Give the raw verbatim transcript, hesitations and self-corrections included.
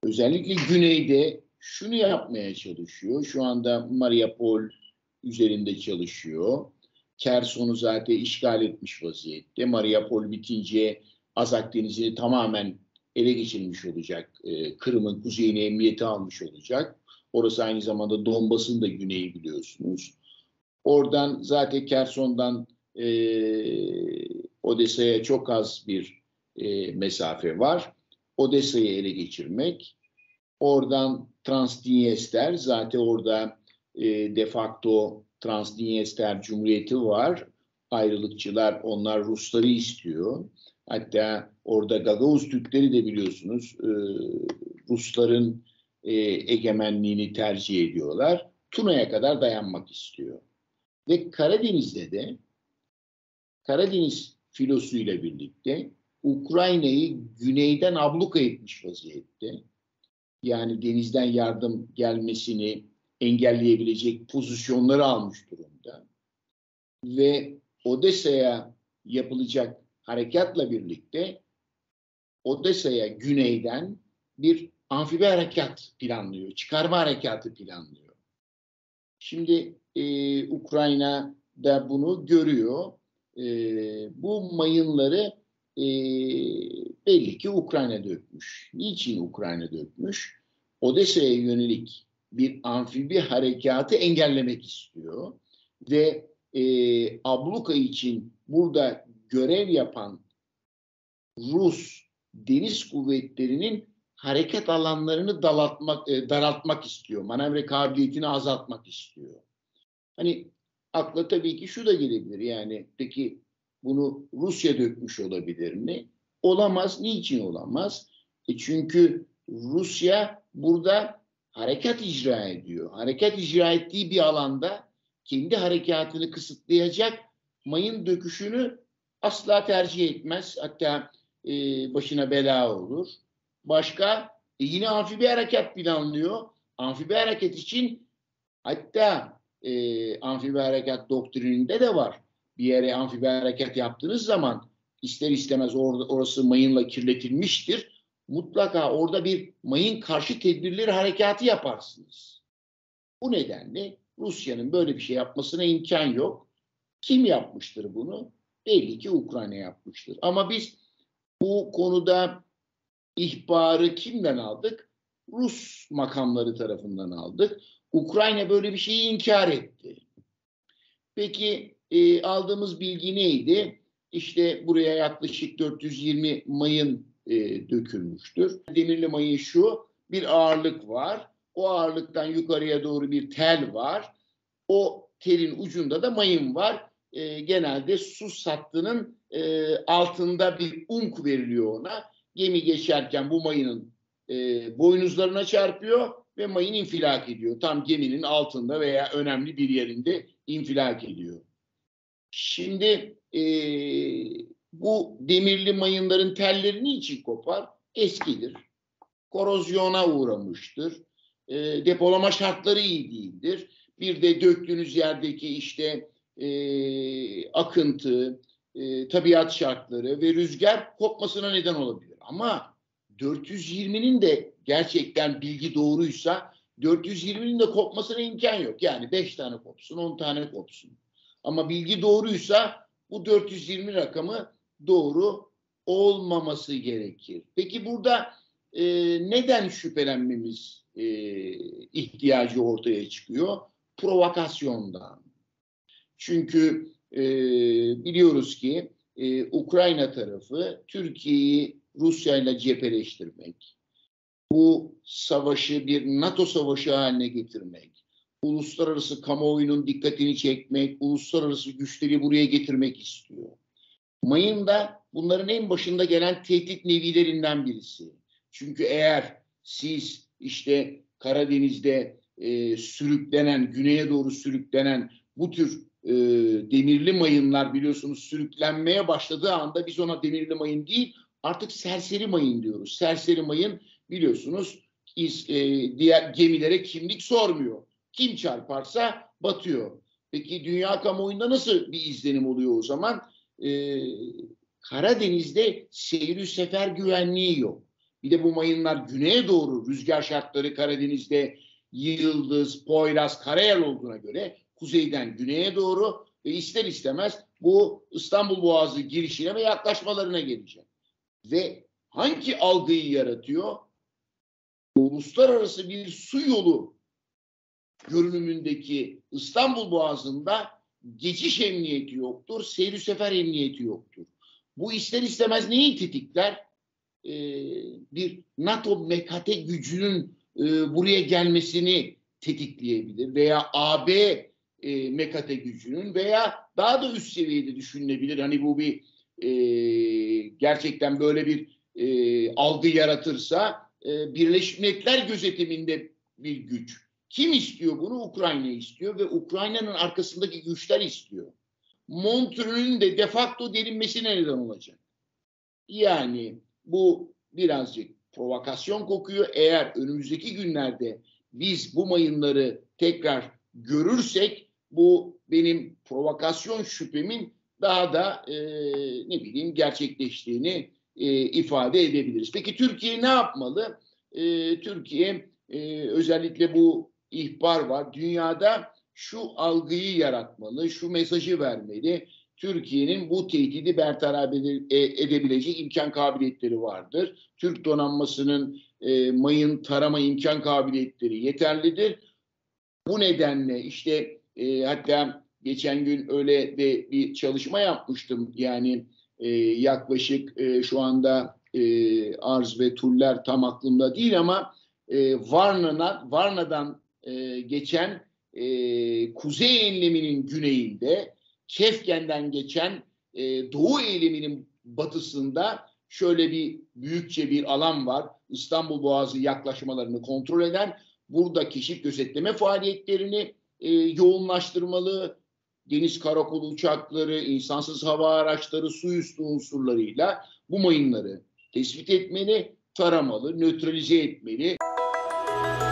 Özellikle güneyde şunu yapmaya çalışıyor. Şu anda Mariupol üzerinde çalışıyor. Kerson'u zaten işgal etmiş vaziyette. Mariupol bitince Azak Denizi'ni tamamen ele geçirmiş olacak. Ee, Kırım'ın kuzeyini emniyete almış olacak. Orası aynı zamanda Donbas'ın da güneyi biliyorsunuz. Oradan zaten Kerson'dan e, Odessa'ya çok az bir e, mesafe var. Odessa'yı ele geçirmek. Oradan Transdniester, zaten orada e, de facto Transdniester Cumhuriyeti var. Ayrılıkçılar, onlar Rusları istiyor. Hatta orada Gagavuz Türkleri de biliyorsunuz e, Rusların e, egemenliğini tercih ediyorlar. Tuna'ya kadar dayanmak istiyor. Ve Karadeniz'de de Karadeniz filosuyla birlikte Ukrayna'yı güneyden abluka etmiş vaziyette. Yani denizden yardım gelmesini engelleyebilecek pozisyonları almış durumda. Ve Odessa'ya yapılacak harekatla birlikte Odessa'ya güneyden bir amfibi harekat planlıyor, çıkarma harekatı planlıyor. Şimdi e, Ukrayna da bunu görüyor. E, bu mayınları e, belli ki Ukrayna dökmüş. Niçin Ukrayna dökmüş? Odessa'ya yönelik bir amfibi harekatı engellemek istiyor. Ve e, abluka için burada görev yapan Rus deniz kuvvetlerinin harekat alanlarını daraltmak, e, daraltmak istiyor. Manevra kabiliyetini azaltmak istiyor. Hani akla tabii ki şu da gelebilir. Yani peki bunu Rusya dökmüş olabilir mi? Olamaz. Niçin olamaz? E çünkü Rusya burada harekat icra ediyor. Harekat icra ettiği bir alanda kendi harekatını kısıtlayacak mayın döküşünü asla tercih etmez. Hatta e, başına bela olur. Başka e, yine amfibi harekat planlıyor. Amfibi hareket için hatta e, amfibi harekat doktrininde de var. Bir yere amfibi harekat yaptığınız zaman ister istemez or orası mayınla kirletilmiştir. Mutlaka orada bir mayın karşı tedbirleri harekatı yaparsınız. Bu nedenle Rusya'nın böyle bir şey yapmasına imkan yok. Kim yapmıştır bunu? Belli ki Ukrayna yapmıştır. Ama biz bu konuda ihbarı kimden aldık? Rus makamları tarafından aldık. Ukrayna böyle bir şeyi inkar etti. Peki e, aldığımız bilgi neydi? İşte buraya yaklaşık dört yüz yirmi mayın e, dökülmüştür. Demirli mayın şu, bir ağırlık var. O ağırlıktan yukarıya doğru bir tel var. O telin ucunda da mayın var. E, genelde su hattının e, altında bir unk veriliyor ona. Gemi geçerken bu mayının e, boynuzlarına çarpıyor ve mayın infilak ediyor. Tam geminin altında veya önemli bir yerinde infilak ediyor. Şimdi e, bu demirli mayınların telleri niçin kopar? Eskidir. Korozyona uğramıştır. E, depolama şartları iyi değildir. Bir de döktüğünüz yerdeki işte e, akıntı, e, tabiat şartları ve rüzgar kopmasına neden olabilir. Ama dört yüz yirminin de gerçekten bilgi doğruysa dört yüz yirminin de kopmasına imkan yok. Yani beş tane kopsun, on tane kopsun. Ama bilgi doğruysa bu dört yüz yirmi rakamı doğru olmaması gerekir. Peki burada e, neden şüphelenmemiz e, ihtiyacı ortaya çıkıyor? Provokasyondan. Çünkü e, biliyoruz ki e, Ukrayna tarafı Türkiye'yi Rusya ile cepheleştirmek, bu savaşı bir NATO savaşı haline getirmek, uluslararası kamuoyunun dikkatini çekmek, uluslararası güçleri buraya getirmek istiyor. Mayın da bunların en başında gelen tehdit nevilerinden birisi. Çünkü eğer siz işte Karadeniz'de e, sürüklenen, güneye doğru sürüklenen bu tür e, demirli mayınlar biliyorsunuz sürüklenmeye başladığı anda biz ona demirli mayın değil artık serseri mayın diyoruz. Serseri mayın biliyorsunuz iz, e, diğer gemilere kimlik sormuyor. Kim çarparsa batıyor. Peki dünya kamuoyunda nasıl bir izlenim oluyor o zaman? Ee, Karadeniz'de seyir sefer güvenliği yok. Bir de bu mayınlar güneye doğru, rüzgar şartları Karadeniz'de Yıldız, Poyraz, Karayel olduğuna göre kuzeyden güneye doğru ve ister istemez bu İstanbul Boğazı girişine ve yaklaşmalarına gelecek. Ve hangi algıyı yaratıyor? Uluslararası bir su yolu görünümündeki İstanbul Boğazı'nda geçiş emniyeti yoktur, seyir sefer emniyeti yoktur. Bu ister istemez neyi tetikler? Ee, bir NATO M K T gücünün e, buraya gelmesini tetikleyebilir veya A B e, M K T gücünün veya daha da üst seviyede düşünülebilir. Hani bu bir e, gerçekten böyle bir e, algı yaratırsa e, Birleşmiş Milletler gözetiminde bir güç. Kim istiyor bunu? Ukrayna istiyor ve Ukrayna'nın arkasındaki güçler istiyor. Montreux'ün de de facto delinmesine neden olacak. Yani bu birazcık provokasyon kokuyor. Eğer önümüzdeki günlerde biz bu mayınları tekrar görürsek bu benim provokasyon şüphemin daha da e, ne bileyim gerçekleştiğini e, ifade edebiliriz. Peki Türkiye ne yapmalı? E, Türkiye e, özellikle bu ihbar var. Dünyada şu algıyı yaratmalı, şu mesajı vermeli. Türkiye'nin bu tehdidi bertaraf edebilecek imkan kabiliyetleri vardır. Türk donanmasının e, mayın tarama imkan kabiliyetleri yeterlidir. Bu nedenle işte e, hatta geçen gün öyle de bir çalışma yapmıştım. Yani e, yaklaşık e, şu anda e, arz ve tuller tam aklımda değil ama e, Varna'dan, Varna'dan e, geçen e, kuzey enleminin güneyinde, Şefken'den geçen e, doğu eyleminin batısında şöyle bir büyükçe bir alan var. İstanbul Boğazı yaklaşmalarını kontrol eden, burada keşif gözetleme faaliyetlerini e, yoğunlaştırmalı. Deniz karakolu uçakları, insansız hava araçları, su üstü unsurlarıyla bu mayınları tespit etmeli, taramalı, nötralize etmeli.